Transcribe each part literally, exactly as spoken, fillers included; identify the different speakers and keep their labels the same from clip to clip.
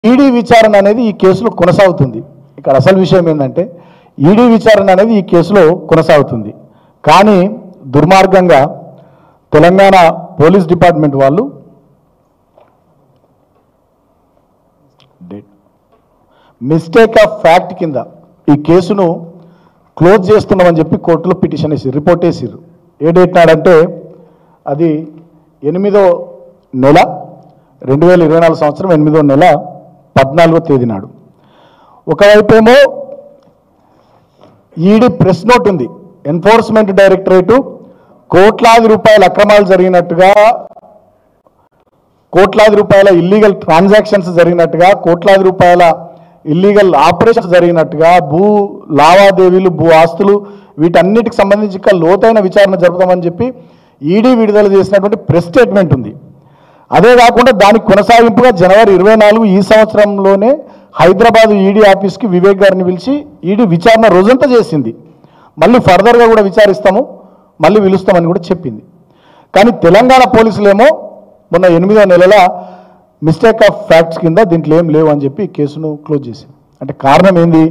Speaker 1: ED విచారణ అనేది ఈ కేసులో కొనసాగుతుంది. ఇక్కడ అసలు విషయం ఏంటంటే ఈడీ విచారణ అనేది ఈ కేసులో కొనసాగుతుంది. కానీ దుర్మార్గంగా తెలంగాణ పోలీస్ డిపార్ట్మెంట్ వాళ్ళు మిస్టేక్ ఆఫ్ ఫ్యాక్ట్ కింద ఈ కేసును క్లోజ్ చేస్తున్నామని చెప్పి కోర్టులో పిటిషన్ వేసి రిపోర్ట్ వేసిర్రు. ఏ డేట్ నాడంటే అది ఎనిమిదో నెల రెండు వేల ఇరవై నాలుగు సంవత్సరం ఎనిమిదో నెల పద్నాలుగో తేదీ నాడు. ఒకవైపేమో ఈడీ ప్రెస్ నోట్ ఉంది. ఎన్ఫోర్స్మెంట్ డైరెక్టరేటు కోట్లాది రూపాయల అక్రమాలు జరిగినట్టుగా, కోట్లాది రూపాయల ఇల్లీగల్ ట్రాన్సాక్షన్స్ జరిగినట్టుగా, కోట్లాది రూపాయల ఇల్లీగల్ ఆపరేషన్స్ జరిగినట్టుగా, భూ లావాదేవీలు, భూ ఆస్తులు వీటన్నిటికి సంబంధించి ఇంకా లోతైన విచారణ జరుపుతామని చెప్పి ఈడీ విడుదల చేసినటువంటి ప్రెస్ స్టేట్మెంట్ ఉంది. అదే కాకుండా దానికి కొనసాగింపుగా జనవరి ఇరవై నాలుగు ఈ సంవత్సరంలోనే హైదరాబాద్ ఈడీ ఆఫీస్కి వివేక్ గారిని పిలిచి ఈడీ విచారణ రోజంతా చేసింది. మళ్ళీ ఫర్దర్గా కూడా విచారిస్తాము, మళ్ళీ పిలుస్తామని కూడా చెప్పింది. కానీ తెలంగాణ పోలీసులేమో మొన్న ఎనిమిదో నెలల మిస్టేక్ ఆఫ్ ఫ్యాక్ట్స్ కింద దీంట్లో ఏం లేవు అని చెప్పి కేసును క్లోజ్ చేసింది. అంటే కారణం ఏంది?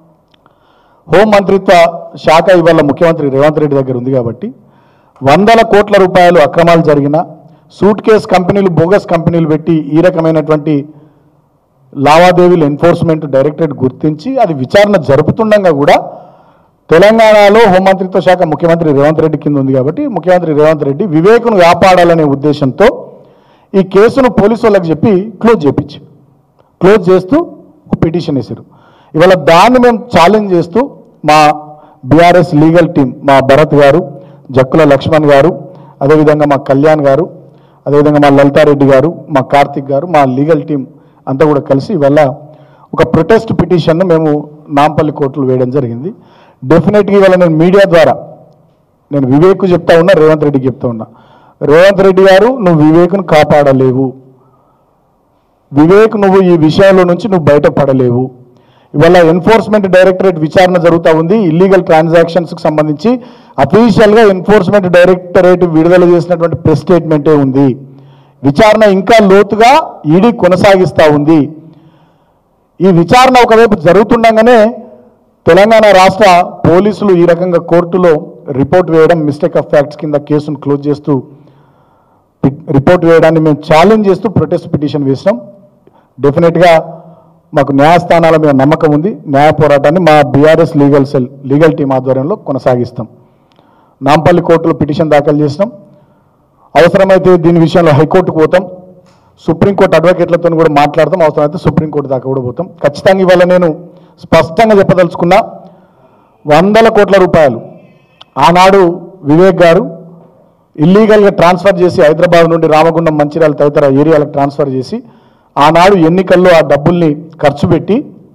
Speaker 1: హోం మంత్రిత్వ శాఖ ఇవాళ ముఖ్యమంత్రి రేవంత్ రెడ్డి దగ్గర ఉంది కాబట్టి వందల కోట్ల రూపాయలు అక్రమాలు జరిగిన సూట్ కేస్ కంపెనీలు, బోగస్ కంపెనీలు పెట్టి ఈ రకమైనటువంటి లావాదేవీలు ఎన్ఫోర్స్మెంట్ డైరెక్టరేట్ గుర్తించి అది విచారణ జరుపుతుండగా కూడా తెలంగాణలో హోంమంత్రిత్వ శాఖ ముఖ్యమంత్రి రేవంత్ రెడ్డి కింద ఉంది కాబట్టి ముఖ్యమంత్రి రేవంత్ రెడ్డి వివేకును కాపాడాలనే ఉద్దేశంతో ఈ కేసును పోలీసు వాళ్ళకి చెప్పి క్లోజ్ చేయించి క్లోజ్ చేస్తూ ఒక పిటిషన్ వేశారు. ఇవాళ దాన్ని మేము ఛాలెంజ్ చేస్తూ మా బీఆర్ఎస్ లీగల్ టీం, మా భరత్ గారు, జక్కుల లక్ష్మణ్ గారు, అదేవిధంగా మా కళ్యాణ్ గారు, అదేవిధంగా మా లలితారెడ్డి గారు, మా కార్తిక్ గారు, మా లీగల్ టీం అంతా కూడా కలిసి ఇవాళ ఒక ప్రొటెస్ట్ పిటిషన్ను మేము నాంపల్లి కోర్టులో వేయడం జరిగింది. డెఫినెట్గా ఇవాళ నేను మీడియా ద్వారా నేను వివేక్ చెప్తా ఉన్నా, రేవంత్ రెడ్డికి చెప్తా ఉన్నా, రేవంత్ రెడ్డి గారు నువ్వు వివేక్ను కాపాడలేవు, వివేక్ నువ్వు ఈ విషయంలో నుంచి నువ్వు బయటపడలేవు. ఇవాళ ఎన్ఫోర్స్మెంట్ డైరెక్టరేట్ విచారణ జరుగుతూ ఉంది. ఇల్లీగల్ ట్రాన్సాక్షన్స్కి సంబంధించి అఫీషియల్గా ఎన్ఫోర్స్మెంట్ డైరెక్టరేట్ విడుదల చేసినటువంటి ప్రెస్ స్టేట్మెంటే ఉంది. విచారణ ఇంకా లోతుగా ఈడీ కొనసాగిస్తూ ఉంది. ఈ విచారణ ఒకవైపు జరుగుతుండగానే తెలంగాణ రాష్ట్ర పోలీసులు ఈ రకంగా కోర్టులో రిపోర్ట్ వేయడం, మిస్టేక్ ఆఫ్ ఫ్యాక్ట్స్ కింద కేసును క్లోజ్ చేస్తూ రిపోర్ట్ వేయడాన్ని మేము ఛాలెంజ్ చేస్తూ ప్రొటెస్ట్ పిటిషన్ వేసినాం. డెఫినెట్గా మాకు న్యాయస్థానాల మీద నమ్మకం ఉంది. న్యాయ పోరాటాన్ని మా BRS legal cell legal team ఆధ్వర్యంలో కొనసాగిస్తాం. నాంపల్లి కోర్టులో పిటిషన్ దాఖలు చేసినాం. అవసరమైతే దీని విషయంలో హైకోర్టుకు పోతాం, సుప్రీంకోర్టు అడ్వకేట్లతో కూడా మాట్లాడతాం, అవసరమైతే సుప్రీంకోర్టు దాకా కూడా పోతాం. ఖచ్చితంగా ఇవాళ నేను స్పష్టంగా చెప్పదలుచుకున్నా, వందల కోట్ల రూపాయలు ఆనాడు వివేక్ గారు ఇల్లీగల్గా ట్రాన్స్ఫర్ చేసి హైదరాబాద్ నుండి రామగుండం, మంచిర్యాల తదితర ఏరియాలకు ట్రాన్స్ఫర్ చేసి ఆనాడు ఎన్నికల్లో ఆ డబ్బుల్ని ఖర్చు పెట్టి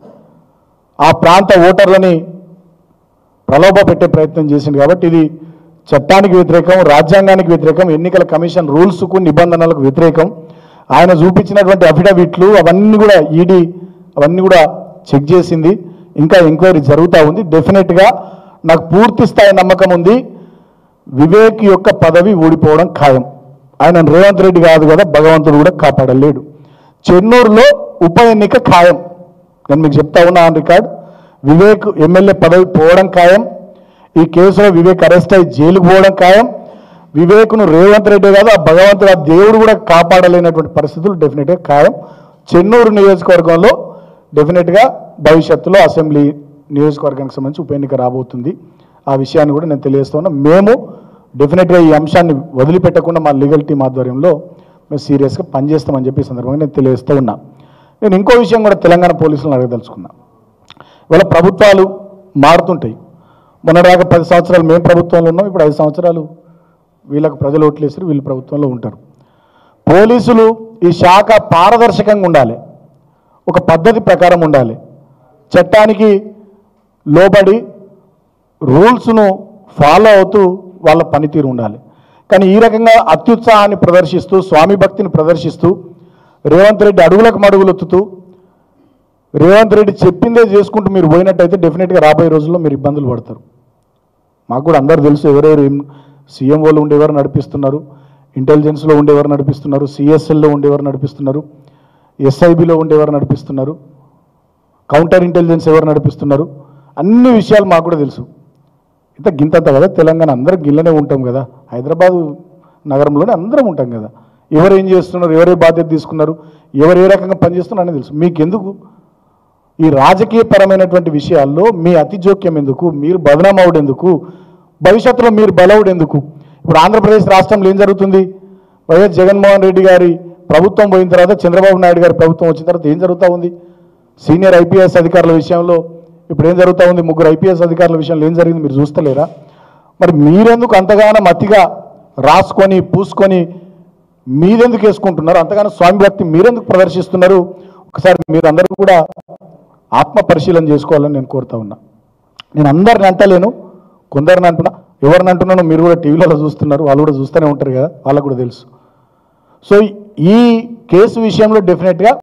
Speaker 1: ఆ ప్రాంత ఓటర్లని ప్రలోభ పెట్టే ప్రయత్నం చేసింది. కాబట్టి ఇది చట్టానికి వ్యతిరేకం, రాజ్యాంగానికి వ్యతిరేకం, ఎన్నికల కమిషన్ రూల్స్కు నిబంధనలకు వ్యతిరేకం. ఆయన చూపించినటువంటి అఫిడవిట్లు అవన్నీ కూడా ఈడీ అవన్నీ కూడా చెక్ చేసింది. ఇంకా ఎంక్వైరీ జరుగుతూ ఉంది. డెఫినెట్గా నాకు పూర్తి స్థాయి నమ్మకం ఉంది, వివేక్ యొక్క పదవి ఊడిపోవడం ఖాయం. ఆయన రేవంత్ రెడ్డి కాదు కదా, భగవంతుడు కూడా కాపాడలేడు. చెన్నూరులో ఉప ఎన్నిక ఖాయం. నేను మీకు చెప్తా ఉన్నా ఆన్ రికార్డ్, వివేక్ ఎమ్మెల్యే పదవి పోవడం ఖాయం. ఈ కేసులో వివేక్ అరెస్ట్ అయ్యి జైలుకు పోవడం ఖాయం. వివేక్ను రేవంత్ రెడ్డి కాదు, ఆ భగవంతుడు, ఆ దేవుడు కూడా కాపాడలేనటువంటి పరిస్థితులు డెఫినెట్గా ఖాయం. చెన్నూరు నియోజకవర్గంలో డెఫినెట్గా భవిష్యత్తులో అసెంబ్లీ నియోజకవర్గానికి సంబంధించి ఉప ఎన్నిక రాబోతుంది. ఆ విషయాన్ని కూడా నేను తెలియజేస్తా ఉన్నా. మేము డెఫినెట్గా ఈ అంశాన్ని వదిలిపెట్టకుండా మా లీగల్ టీం ఆధ్వర్యంలో మేము సీరియస్గా పనిచేస్తామని చెప్పి సందర్భంగా నేను తెలియజేస్తూ ఉన్నా. నేను ఇంకో విషయం కూడా తెలంగాణ పోలీసులను అడగదలుచుకున్నా. ఇవాళ ప్రభుత్వాలు మారుతుంటాయి. మొన్నటిదాకా పది సంవత్సరాలు మేము ప్రభుత్వంలో ఉన్నాం, ఇప్పుడు ఐదు సంవత్సరాలు వీళ్ళకు ప్రజలు ఓట్లు వేసి వీళ్ళు ప్రభుత్వంలో ఉంటారు. పోలీసులు ఈ శాఖ పారదర్శకంగా ఉండాలి, ఒక పద్ధతి ప్రకారం ఉండాలి, చట్టానికి లోబడి రూల్స్ను ఫాలో అవుతూ వాళ్ళ పనితీరు ఉండాలి. కానీ ఈ రకంగా అత్యుత్సాహాన్ని ప్రదర్శిస్తూ, స్వామి భక్తిని ప్రదర్శిస్తూ, రేవంత్ రెడ్డి అడుగులకు మడుగులొత్తుతూ, రేవంత్ రెడ్డి చెప్పిందే చేసుకుంటూ మీరు పోయినట్టయితే డెఫినెట్గా రాబోయే రోజుల్లో మీరు ఇబ్బందులు పడతారు. మాకు కూడా అందరూ తెలుసు ఎవరెవరు సీఎంఓలు ఉండేవారు నడిపిస్తున్నారు, ఇంటెలిజెన్స్లో ఉండేవారు నడిపిస్తున్నారు, సిఎస్ఎల్లో ఉండేవారు నడిపిస్తున్నారు. ఎస్ఐబిలో ఉండి ఎవరు నడిపిస్తున్నారు, కౌంటర్ ఇంటెలిజెన్స్ ఎవరు నడిపిస్తున్నారు, అన్ని విషయాలు మాకు కూడా తెలుసు. ఇంత గింతంత కదా తెలంగాణ, అందరం గిల్లనే ఉంటాం కదా, హైదరాబాదు నగరంలోనే అందరం ఉంటాం కదా. ఎవరు ఏం చేస్తున్నారు, ఎవరే బాధ్యత తీసుకున్నారు, ఎవరు ఏ రకంగా పనిచేస్తున్నారు అనేది తెలుసు. మీకెందుకు ఈ రాజకీయపరమైనటువంటి విషయాల్లో మీ అతి జోక్యం ఎందుకు, మీరు బదనామవుడు ఎందుకు, భవిష్యత్తులో మీరు బలవుడు ఎందుకు? ఇప్పుడు ఆంధ్రప్రదేశ్ రాష్ట్రంలో ఏం జరుగుతుంది? వైఎస్ జగన్మోహన్ రెడ్డి గారి ప్రభుత్వం పోయిన తర్వాత చంద్రబాబు నాయుడు గారి ప్రభుత్వం వచ్చిన తర్వాత ఏం జరుగుతూ ఉంది? సీనియర్ ఐపీఎస్ అధికారుల విషయంలో ఇప్పుడు ఏం జరుగుతూ ఉంది? ముగ్గురు ఐపీఎస్ అధికారుల విషయంలో ఏం జరిగింది మీరు చూస్తలేరా? మరి మీరెందుకు అంతగానో అతిగా రాసుకొని పూసుకొని మీరెందుకు వేసుకుంటున్నారు? అంతగానో స్వామి భక్తి మీరెందుకు ప్రదర్శిస్తున్నారు? ఒకసారి మీరందరూ కూడా ఆత్మ పరిశీలన చేసుకోవాలని నేను కోరుతా ఉన్నా. నేను అందరిని అంటలేను, కొందరిని అంటున్నా. ఎవరిని అంటున్నానో మీరు కూడా టీవీలలో చూస్తున్నారు, వాళ్ళు కూడా చూస్తూనే ఉంటారు కదా, వాళ్ళకు కూడా తెలుసు. సో ఈ కేసు విషయంలో డెఫినెట్గా